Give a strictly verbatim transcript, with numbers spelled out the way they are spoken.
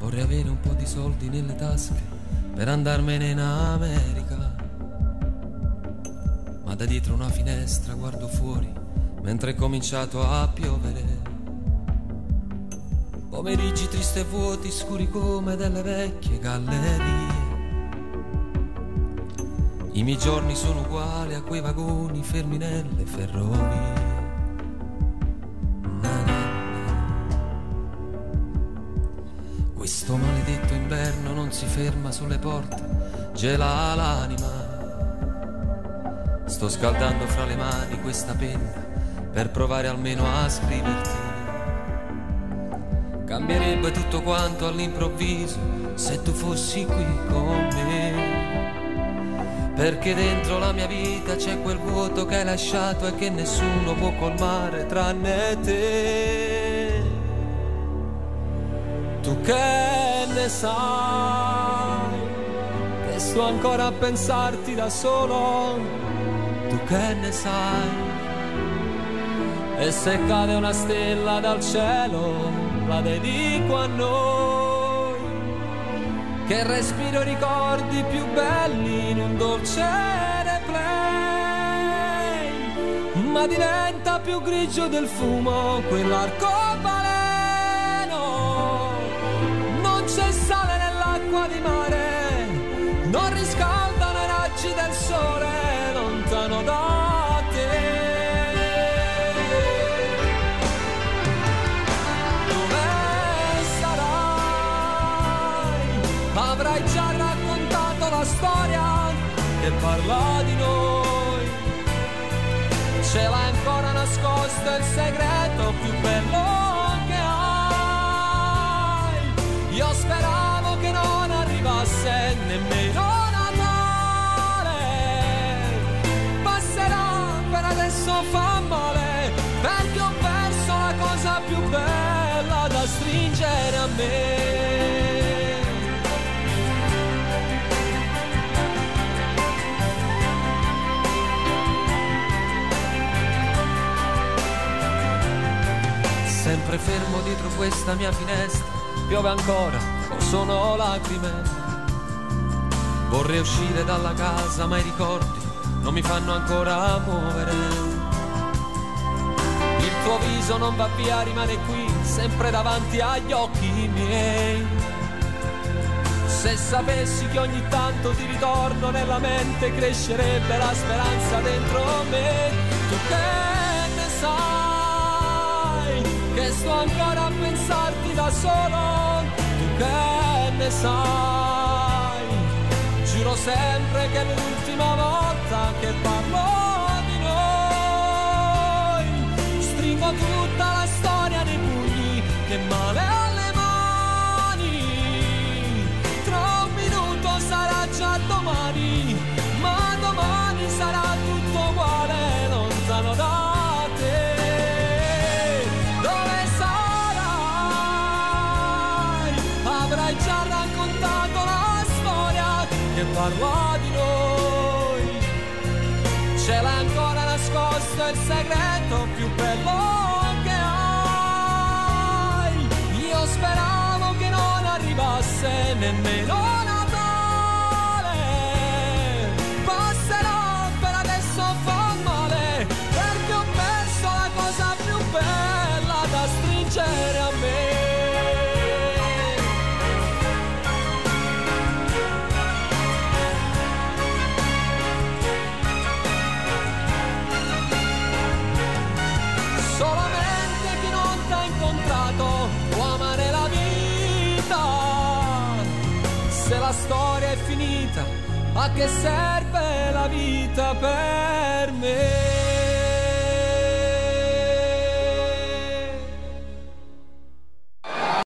Vorrei avere un po' di soldi nelle tasche per andarmene in America. Ma da dietro una finestra guardo fuori mentre è cominciato a piovere. Pomeriggi tristi e vuoti, scuri come delle vecchie gallerie. I miei giorni sono uguali a quei vagoni fermi nelle ferrovie. Na na na. Questo maledetto inverno non si ferma sulle porte, gela l'anima. Sto scaldando fra le mani questa penna per provare almeno a scriverti. Cambierebbe tutto quanto all'improvviso se tu fossi qui con me, perché dentro la mia vita c'è quel vuoto che hai lasciato e che nessuno può colmare tranne te. Tu che ne sai, che sto ancora a pensarti da solo. Tu che ne sai, e se cade una stella dal cielo la dedico a noi, che respiro ricordi più belli in un dolce replay. Ma diventa più grigio del fumo quell'arcobaleno. Non c'è sale nell'acqua di mare, non riscaldano i raggi del sole lontano da te. Avrai già raccontato la storia che parla di noi. Ce l'hai ancora nascosto il segreto più bello che hai. Io speravo che non arrivasse nemmeno Natale. Passerà, per adesso fa male, perché ho perso la cosa più bella da stringere a me. Sempre fermo dietro questa mia finestra, piove ancora o sono lacrime. Vorrei uscire dalla casa ma i ricordi non mi fanno ancora muovere. Il tuo viso non va via, rimane qui, sempre davanti agli occhi miei. Se sapessi che ogni tanto ti ritorno nella mente, crescerebbe la speranza dentro me. Tu che ne sai, che sto ancora a pensarti da solo. Tu che ne sai, giuro sempre che è l'ultima volta che parlo di noi. Stringo tutta la storia nei pugni, che male alle mani. Tra un minuto sarà già domani, ma domani sarà tutto uguale lontano da già raccontato la storia che parla di noi. Ce l'hai ancora nascosto il segreto più bello che hai. Io speravo che non arrivasse nemmeno Natale. Passerà, per adesso fa male, perché ho perso la cosa più bella da stringere a me. Se la storia è finita, a che serve la vita per me?